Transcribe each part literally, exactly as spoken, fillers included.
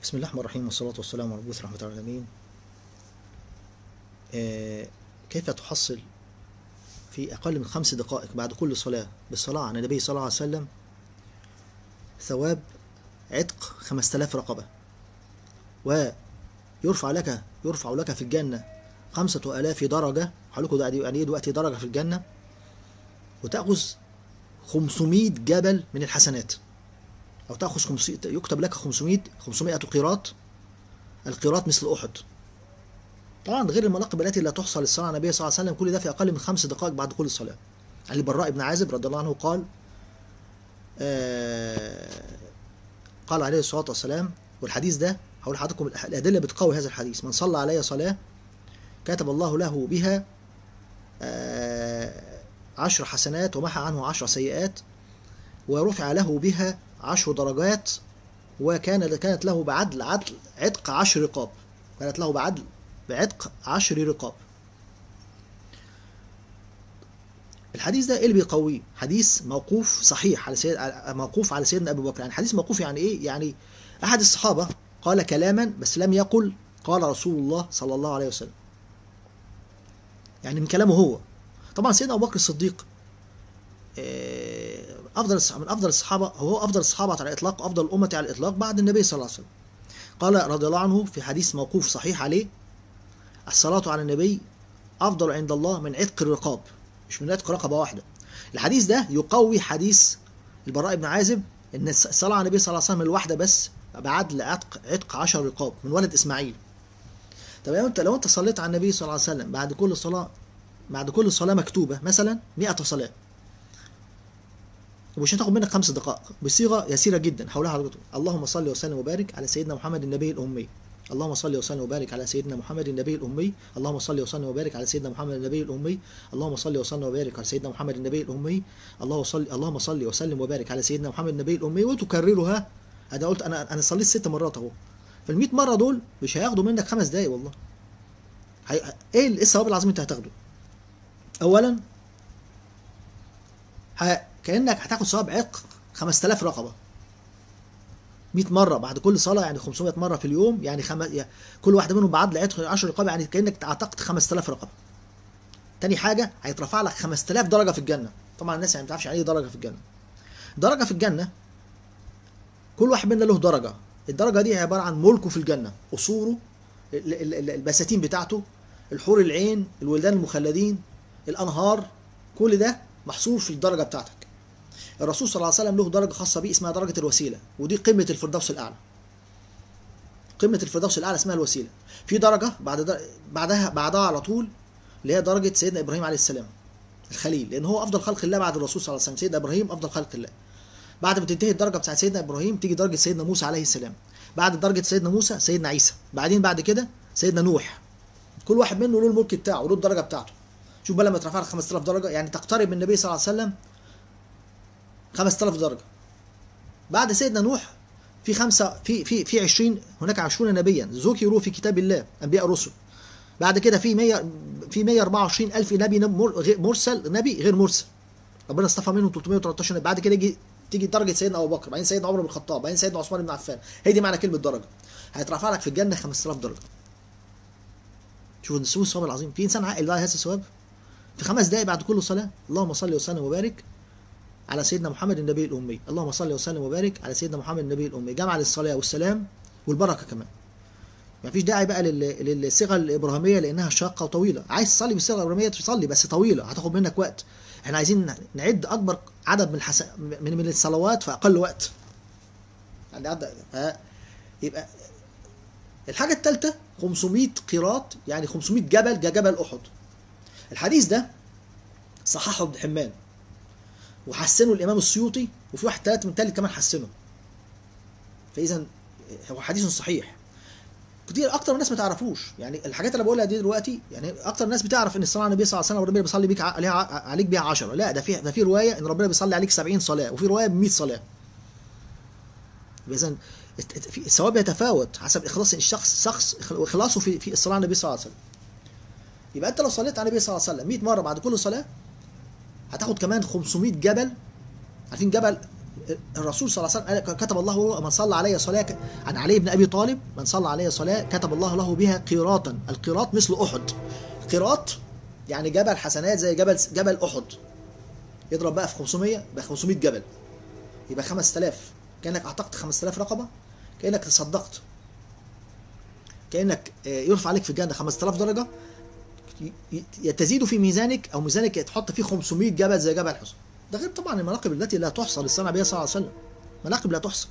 بسم الله الرحمن الرحيم، والصلاة والسلام على المبعوث رحمة العالمين. آه كيف تحصل في أقل من خمس دقائق بعد كل صلاة بالصلاة على النبي صلى الله عليه وسلم ثواب عتق خمسة آلاف رقبة، ويرفع لك يرفع لك في الجنة خمسة آلاف درجة. هقول لكم يعني إيه دلوقتي درجة في الجنة، وتأخذ خمسمائة جبل من الحسنات، أو تأخذ خمسمائة، يكتب لك خمسمائة خمسمائة قيراط. القيراط مثل أحد. طبعا غير المناقب التي لا تحصى للصلاة على النبي صلى الله عليه وسلم، كل ده في أقل من خمس دقائق بعد كل صلاة. عن البراء بن عازب رضي الله عنه قال آه قال عليه الصلاة والسلام، والحديث ده هقول لحضراتكم الأدلة بتقوي هذا الحديث: من صلى علي صلاة كتب الله له بها آه عشر حسنات ومحى عنه عشر سيئات، ورفع له بها عشر درجات، وكان كانت له بعدل عدل عتق عشر رقاب. كانت له بعدل بعتق عشر رقاب. الحديث ده ايه اللي بيقويه؟ حديث موقوف صحيح على سيد موقوف على سيدنا ابو بكر. يعني حديث موقوف يعني ايه؟ يعني احد الصحابه قال كلاما بس لم يقل قال رسول الله صلى الله عليه وسلم، يعني من كلامه هو. طبعا سيدنا ابو بكر الصديق افضل من افضل الصحابه، هو افضل الصحابه على الاطلاق، افضل الامه على الاطلاق بعد النبي صلى الله عليه وسلم. قال رضي الله عنه في حديث موقوف صحيح عليه: الصلاة على النبي أفضل عند الله من عتق الرقاب، مش من عتق رقبة واحدة. الحديث ده يقوي حديث البراء بن عازب إن الصلاة على النبي صلى الله عليه وسلم الواحدة بس بعدل عتق عتق عشر رقاب من ولد إسماعيل. طب لو أنت لو أنت صليت على النبي صلى الله عليه وسلم بعد كل صلاة بعد كل صلاة مكتوبة مثلا مئة صلاة، ومش هتاخد منك خمس دقائق بصيغة يسيرة جدا. حولها حضرتك: اللهم صل وسلم وبارك على سيدنا محمد النبي الأمي، اللهم صل وسلم وبارك على سيدنا محمد النبي الأمي، اللهم صل وسلم وبارك على سيدنا محمد النبي الأمي، اللهم صل وسلم وبارك على سيدنا محمد النبي الأمي، اللهم صل اللهم صل وسلم وبارك على سيدنا محمد النبي الأمي. وتكررها. أنا قلت أنا أنا صليت ست مرات أهو. فالمئة مرة دول مش هياخدوا منك خمس دقايق والله. هي... إيه الثواب العظيم أنت هتاخده؟ أولا ه... كأنك هتاخد ثواب عتق خمسة آلاف رقبة. مئة مرة بعد كل صلاة، يعني خمسمائة مرة في اليوم، يعني خم... كل واحدة منهم بعدل عتق عشر رقاب، يعني كأنك اعتقت خمسة آلاف رقبة. تاني حاجة هيترفع لك خمسة آلاف درجة في الجنة. طبعا الناس يعني ما تعرفش يعني ايه درجة في الجنة. درجة في الجنة كل واحد منا له درجة. الدرجة دي عبارة عن ملكه في الجنة، قصوره، البساتين بتاعته، الحور العين، الولدان المخلدين، الأنهار، كل ده محصور في الدرجة بتاعتك. الرسول صلى الله عليه وسلم له درجة خاصة بيه اسمها درجة الوسيلة، ودي قمة الفردوس الأعلى. قمة الفردوس الأعلى اسمها الوسيلة. في درجة بعد در... بعدها بعدها على طول اللي هي درجة سيدنا إبراهيم عليه السلام الخليل، لأن هو أفضل خلق الله بعد الرسول صلى الله عليه وسلم. سيدنا إبراهيم أفضل خلق الله. بعد ما تنتهي الدرجة بتاعت سيدنا إبراهيم تيجي درجة سيدنا موسى عليه السلام. بعد درجة سيدنا موسى سيدنا عيسى. بعدين بعد كده سيدنا نوح. كل واحد منه له الملك بتاعه وله الدرجة بتاعته. شوف بقى لما ترفع لك خمسة آلاف درجة، يعني تقترب من النبي صلى الله عليه وسلم خمسة آلاف درجة. بعد سيدنا نوح في خمسة في في في عشرين، هناك عشرون نبيا ذكروا في كتاب الله، انبياء رسل. بعد كده في مئة في مئة وأربعة وعشرين ألف نبي مرسل، نبي غير مرسل ربنا اصطفى منهم ثلاثمائة وثلاثة عشر نبي. بعد كده يجي تيجي درجة سيدنا أبو بكر، بعدين سيدنا عمر بن الخطاب، بعدين سيدنا عثمان بن عفان. هي دي معنى كلمة درجة. هيترفع لك في الجنة خمسة آلاف درجة. شوفوا نسوا الثواب العظيم. في إنسان عاقل بقى هذا الثواب في خمس دقائق بعد كل صلاة. اللهم صل وسلم وبارك على سيدنا محمد النبي الأمي، اللهم صل وسلم وبارك على سيدنا محمد النبي الأمي، جمع للصلاة والسلام والبركة كمان. ما فيش داعي بقى للصيغة الإبراهيمية لأنها شاقة وطويلة. عايز تصلي بالصيغة الإبراهيمية تصلي، بس طويلة هتاخد منك وقت. احنا عايزين نعد أكبر عدد من الحس... من من الصلوات في أقل وقت. يعني عد... ها... يبقى الحاجة الثالثة خمسمائة قيراط، يعني خمسمائة جبل كجبل أحد. الحديث ده صححه ابن حمان وحسنه الامام السيوطي، وفي واحد ثلاثة من ثالث كمان حسنه. فاذا هو حديث صحيح. كتير اكتر من الناس ما تعرفوش. يعني الحاجات اللي بقولها دي دلوقتي، يعني اكتر الناس بتعرف ان الصلاه على النبي صلى الله عليه وسلم ربنا بيصلي بيك عليها عليك بيها عشرة. لا، ده في ده في روايه ان ربنا بيصلي عليك سبعين صلاه، وفي روايه ب مئة صلاه. اذا الثواب يتفاوت حسب اخلاص الشخص شخص واخلاصه في في الصلاه على النبي صلى الله عليه وسلم. يبقى انت لو صليت على النبي صلى الله عليه وسلم مئة مره بعد كل صلاه هتاخد كمان خمسمائة جبل. عارفين جبل الرسول صلى الله عليه وسلم كتب الله من صلى علي صلاة عن علي بن أبي طالب، من صلى علي صلاة كتب الله له بها قيراطا. القيراط مثل أحد. قيراط يعني جبل حسنات زي جبل جبل أحد. يضرب بقى في خمسمية يبقى خمسمية جبل، يبقى خمسة آلاف. كأنك أعتقت خمسة آلاف رقبة، كأنك تصدقت، كأنك يرفع عليك في الجنة خمسة آلاف درجة، تزيد في ميزانك أو ميزانك تحط فيه خمسمية جبل زي جبل حسن. ده غير طبعا المناقب التي لا تحصى للصنع بها صلى الله عليه وسلم، مناقب لا تحصى.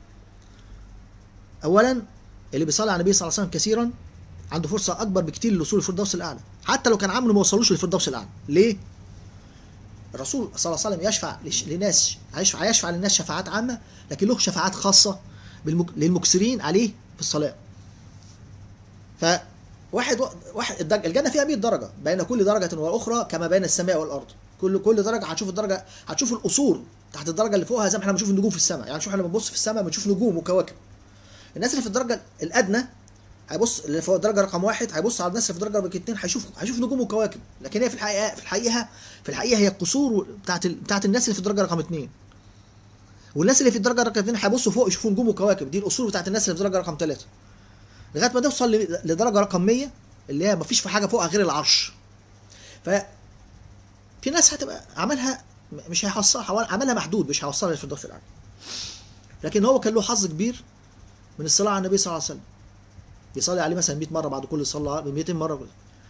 اولا اللي بيصلي على النبي صلى الله عليه وسلم كثيرا عنده فرصه اكبر بكتير للوصول للفردوس الاعلى، حتى لو كان عمله ما وصلوش للفردوس الاعلى. ليه؟ الرسول صلى الله عليه وسلم يشفع لناس، هيشفع يشفع للناس شفاعات عامه، لكن له شفاعات خاصه بالمك... للمكثرين عليه في الصلاه. ف واحد واحد الجنه فيها مية درجه، بين كل درجه واخرى كما بين السماء والارض. كل كل درجه هتشوف الدرجه، هتشوف القصور تحت الدرجه اللي فوقها زي ما احنا بنشوف النجوم في السماء. يعني شوف احنا بنبص في السماء بنشوف نجوم وكواكب. الناس اللي في الدرجه الادنى هيبص، اللي فوق الدرجه رقم واحد هيبص على الناس اللي في الدرجه رقم اثنين، هيشوف هيشوف نجوم وكواكب. لكن هي في الحقيقه في الحقيقه في الحقيقه هي القصور بتاعت بتاعت الناس اللي في الدرجه رقم اثنين. والناس اللي في الدرجه رقم اثنين هيبصوا فوق يشوفوا نجوم وكواكب. دي القصور بتاعت الناس اللي في الدرجه رقم ثلاثة، لغايه ما توصل لدرجه رقم مية اللي هي مفيش في حاجه فوقها غير العرش. ف في ناس هتبقى عملها مش هيحصلها، عملها محدود مش هيوصلها للفردوس الاعلى. لكن هو كان له حظ كبير من الصلاه على النبي صلى الله عليه وسلم، يصلي عليه مثلا مية مره بعد كل صلاه، مئتين مره.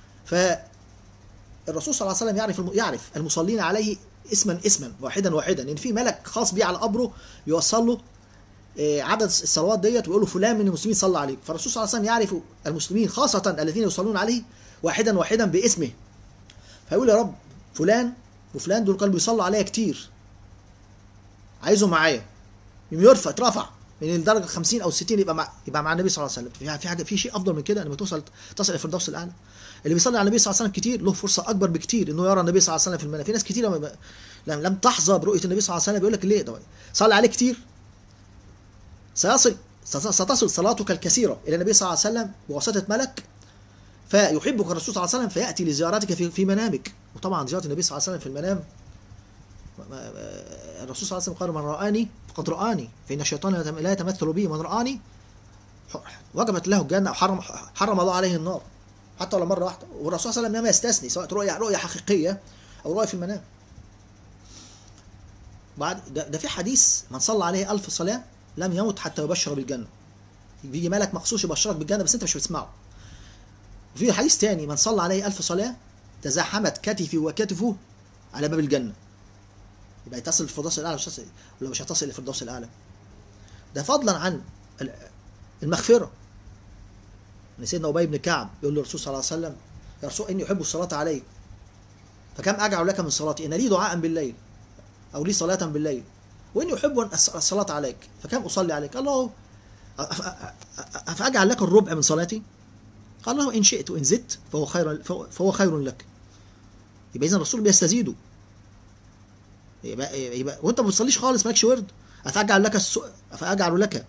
فالرسول صلى الله عليه وسلم يعرف يعرف المصلين عليه اسما اسما واحدا واحدا، ان يعني في ملك خاص بيه على قبره يوصل له عدد الصلوات ديت ويقول له فلان من المسلمين صلى عليك. فالرسول صلى الله عليه وسلم يعرف المسلمين خاصه الذين يصلون عليه واحدا واحدا باسمه، فيقول يا رب فلان وفلان دول كانوا بيصلوا عليا كتير، عايزهم معايا. يرفع اترفع من الدرجه خمسين او ستين يبقى مع يبقى مع النبي صلى الله عليه وسلم. في حاجه في شيء افضل من كده لما توصل تصل الى الفردوس الاعلى. اللي بيصلي على النبي صلى الله عليه وسلم كتير له فرصه اكبر بكتير انه يرى النبي صلى الله عليه وسلم في المنام. في ناس كتير لما لم تحظى برؤيه النبي صلى الله عليه وسلم بيقول لك ليه ده صلي عليه كتير سيصل ستصل صلاتك الكثيره الى النبي صلى الله عليه وسلم بواسطه ملك، فيحبك الرسول صلى الله عليه وسلم فياتي لزيارتك في في منامك. وطبعا زياره النبي صلى الله عليه وسلم في المنام، الرسول صلى الله عليه وسلم قال من رآني فقد رآني فإن الشيطان لا يتمثل بي، من رآني وجبت له الجنة وحرم حرم الله عليه النار حتى ولا مرة واحدة. والرسول صلى الله عليه وسلم لم يستثني سواء رؤية رؤية حقيقية أو رؤية في المنام. بعد ده, ده في حديث من صلى عليه ألف صلاة لم يمت حتى يبشر بالجنة. بيجي ملك مخصوص يبشرك بالجنة بس أنت مش بتسمعه. وفي حديث تاني من صلى عليه ألف صلاة تزاحمت كتفي وكتفه على باب الجنة. يبقى يتصل للفردوس الاعلى مش هتصل ولا مش هتصل للفردوس الاعلى. ده فضلا عن المغفره. ان سيدنا ابي بن كعب يقول للرسول صلى الله عليه وسلم يا رسول اني احب الصلاه عليك فكم اجعل لك من صلاتي، ان لي دعاء بالليل او لي صلاه بالليل واني احب الصلاه عليك فكم اصلي عليك. قال له افاجعل لك الربع من صلاتي؟ قال له ان شئت وان زدت فهو خير فهو خير لك. يبقى اذا الرسول بيستزيده. يبقى يبقى وانت ما بتصليش خالص مالكش ورد، افاجعل لك الس... افاجعل لك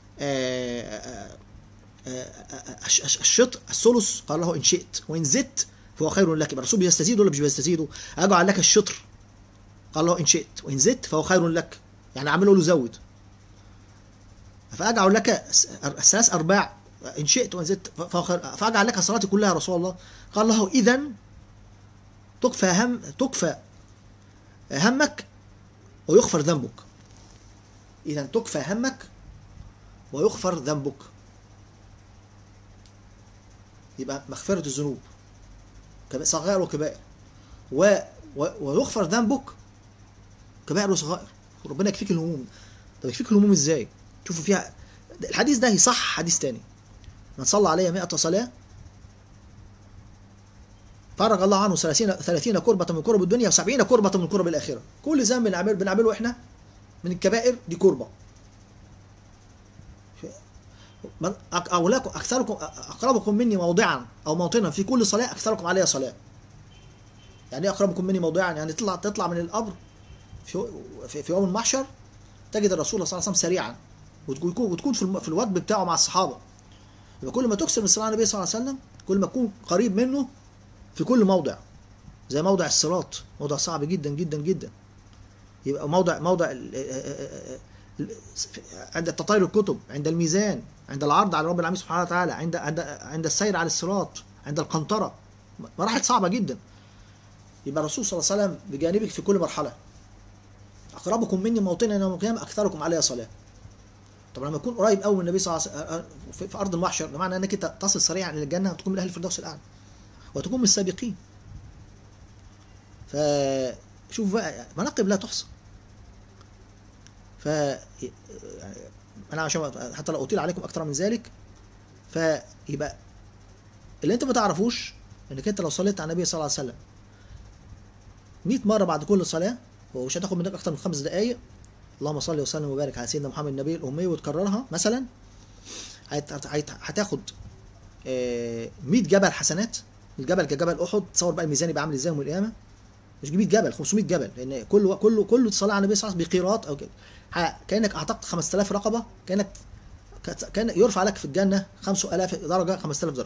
الشطر الثلث؟ قال له ان شئت وان زدت فهو خير لك. يبقى الرسول بيستزيد ولا مش بيستزيده؟ اجعل لك الشطر، قال له ان شئت وان زدت فهو خير لك، يعني اعمله له زود. فاجعل لك الثلاث ارباع ان شئت وان زدت فهو خير، فاجعل لك صلاتي كلها يا رسول الله. قال له اذا تكفى هم تكفى همك ويغفر ذنبك. إذا تكفى همك ويغفر ذنبك. يبقى مغفرة الذنوب صغائر وكبائر و... و... ويغفر ذنبك كبائر وصغائر. ربنا يكفيك الهموم. طب يكفيك الهموم ازاي؟ شوفوا فيها الحديث ده يصح حديث تاني. من صلى عليه مئة صلاة فرج الله عنه ثلاثين كربة من كرب الدنيا وسبعين كربة من كرب الآخرة. كل ذنب بنعمله بنعمله احنا من الكبائر دي كربة. أولاكم أكثركم أقربكم مني موضعا أو موطنا في كل صلاة أكثركم علي صلاة. يعني إيه أقربكم مني موضعا؟ يعني تطلع تطلع من القبر في في, في يوم المحشر تجد الرسول صلى الله عليه وسلم سريعا وتكون وتكون في في الوجب بتاعه مع الصحابة. يبقى كل ما تكثر من الصلاة على النبي صلى الله عليه وسلم كل ما تكون قريب منه في كل موضع. زي موضع الصراط، موضع صعب جدا جدا جدا. يبقى موضع موضع عند تطاير الكتب، عند الميزان، عند العرض على رب العالمين سبحانه وتعالى، عند عند عند السير على الصراط، عند القنطرة، مراحل صعبة جدا. يبقى الرسول صلى الله عليه وسلم بجانبك في كل مرحلة. أقربكم مني موطنا يوم القيامة أكثركم علي صلاة. طب لما يكون قريب قوي من النبي صلى الله عليه وسلم في أرض المحشر، بمعنى أنك تصل سريعا إلى الجنة وتكون من أهل الفردوس الأعلى وتكون من السابقين. فشوف بقى مناقب لا تحصى. ف انا عشان حتى لو اطيل عليكم اكتر من ذلك، فيبقى اللي انت ما تعرفوش انك انت لو صليت على النبي صلى الله عليه وسلم مئة مره بعد كل صلاه، ومش هتاخد منك اكتر من خمس دقائق، اللهم صل وسلم وبارك على سيدنا محمد النبي الامي، وتكررها مثلا، هتاخد مئة جبل حسنات. الجبل كجبل احد، تصور بقى الميزان يبقى عامل ازاي يوم القيامه. مش مئة جبل، خمسمئة جبل، لان كل كل كل صلاه على النبي صلى الله عليه وسلم بقيراط او كده، كانك اعتقت خمسة آلاف رقبه، كانك كان يرفع لك في الجنه خمسة آلاف درجه، خمسة آلاف درجه.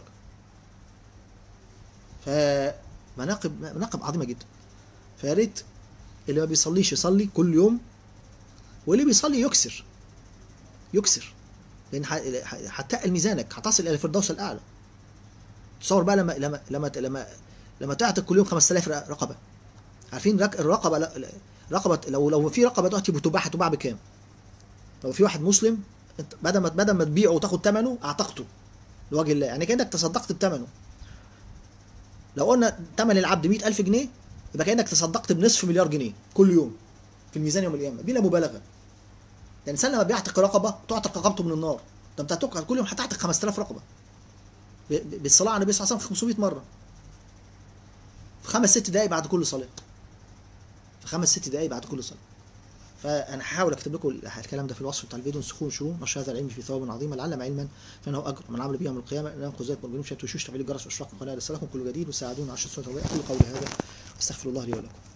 فمناقب مناقب عظيمه جدا. فيا ريت اللي ما بيصليش يصلي كل يوم، واللي بيصلي يكسر يكسر، لان هتقل ميزانك، هتصل الى الفردوس الاعلى. تصور بقى لما لما لما لما لما تعتق كل يوم خمسة آلاف رقبه. عارفين الرقبه رقبه لو لو في رقبه دلوقتي بتباع، هتباع بكام؟ لو في واحد مسلم بدل ما بدل ما تبيعه وتاخد ثمنه، اعتقته لوجه الله، يعني كانك تصدقت بثمنه. لو قلنا ثمن العبد مئة ألف جنيه، يبقى كانك تصدقت بنصف مليار جنيه كل يوم في الميزان يوم القيامه، بلا مبالغه. يعني الانسان لما بيعتق رقبه، تعتق رقبته من النار. ده انت هتعتق كل يوم، هتعتق خمسة آلاف رقبه بالصلاه على النبي صلى الله عليه وسلم خمسمئة مره في خمس ست دقائق بعد كل صلاه. في خمس ست دقائق بعد كل صلاه. فانا هحاول اكتب لكم الكلام ده في الوصف بتاع الفيديو. نسخون شروط نشر هذا العلم في ثواب عظيم، لعلم علما فانه اجر من عمل به يوم القيامه. لا ينقذ ذلك من شهاده وشوش، تفعيل الجرس واشراق القناه لسلكم كل جديد، وساعدونا على الشرط والتوبه. اقول قولي هذا استغفر الله لي ولكم.